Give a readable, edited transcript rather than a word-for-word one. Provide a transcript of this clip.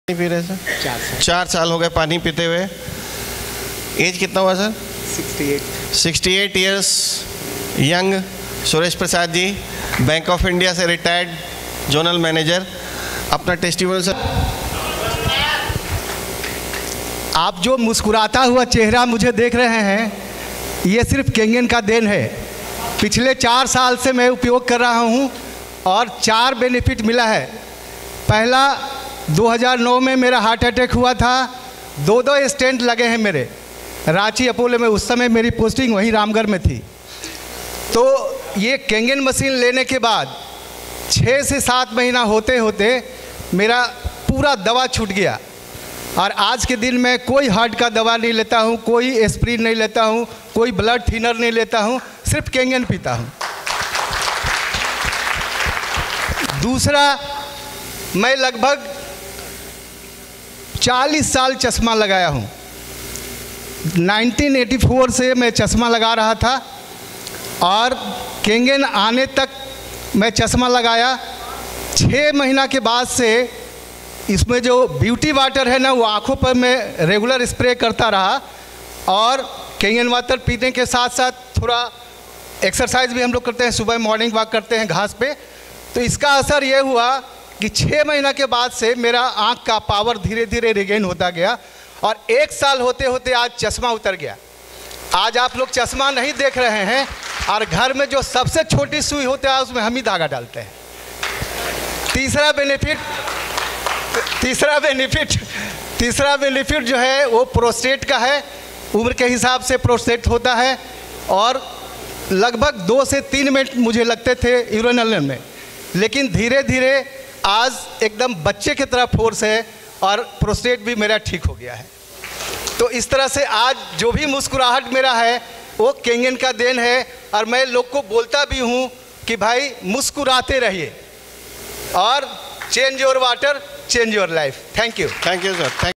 P रहे sir? 4 साल हो गए पानी पीते हुए। एज कितना हुआ sir? 68 years young. Suresh Prasad ji, Bank of India से रिटायर्ड जोनल मैनेजर। अपना टेस्टिमोनियल सर। आप जो मुस्कुराता हुआ चेहरा मुझे देख रहे हैं, ये सिर्फ केंगन का देन है। पिछले 4 साल से मैं उपयोग कर रहा हूँ और 4 बेनिफिट मिला है। पहला, 2009 में मेरा हार्ट अटैक हुआ था। 2 स्टेंट लगे हैं मेरे रांची अपोलो में। उस समय मेरी पोस्टिंग वहीं रामगढ़ में थी। तो ये केंगन मशीन लेने के बाद 6 से 7 महीना होते होते मेरा पूरा दवा छूट गया और आज के दिन मैं कोई हार्ट का दवा नहीं लेता हूँ, कोई एस्प्रिन नहीं लेता हूँ, कोई ब्लड थिनर नहीं लेता हूँ, सिर्फ केंगन पीता हूँ। दूसरा, मैं लगभग 40 साल चश्मा लगाया हूँ। 1984 से मैं चश्मा लगा रहा था और केंगन आने तक मैं चश्मा लगाया। 6 महीना के बाद से इसमें जो ब्यूटी वाटर है ना, वो आँखों पर मैं रेगुलर स्प्रे करता रहा और केंगन वाटर पीने के साथ साथ थोड़ा एक्सरसाइज भी हम लोग करते हैं। सुबह मॉर्निंग वॉक करते हैं घास पे। तो इसका असर ये हुआ कि 6 महीना के बाद से मेरा आँख का पावर धीरे धीरे रिगेन होता गया और 1 साल होते होते आज चश्मा उतर गया। आज आप लोग चश्मा नहीं देख रहे हैं और घर में जो सबसे छोटी सुई होता है उसमें हम ही धागा डालते हैं। तीसरा बेनिफिट जो है वो प्रोस्टेट का है। उम्र के हिसाब से प्रोस्टेट होता है और लगभग 2 से 3 मिनट मुझे लगते थे यूरिनल में, लेकिन धीरे धीरे आज एकदम बच्चे की तरह फोर्स है और प्रोस्टेट भी मेरा ठीक हो गया है। तो इस तरह से आज जो भी मुस्कुराहट मेरा है वो केंगन का देन है और मैं लोग को बोलता भी हूँ कि भाई मुस्कुराते रहिए और change your water, change your life. Thank you sir.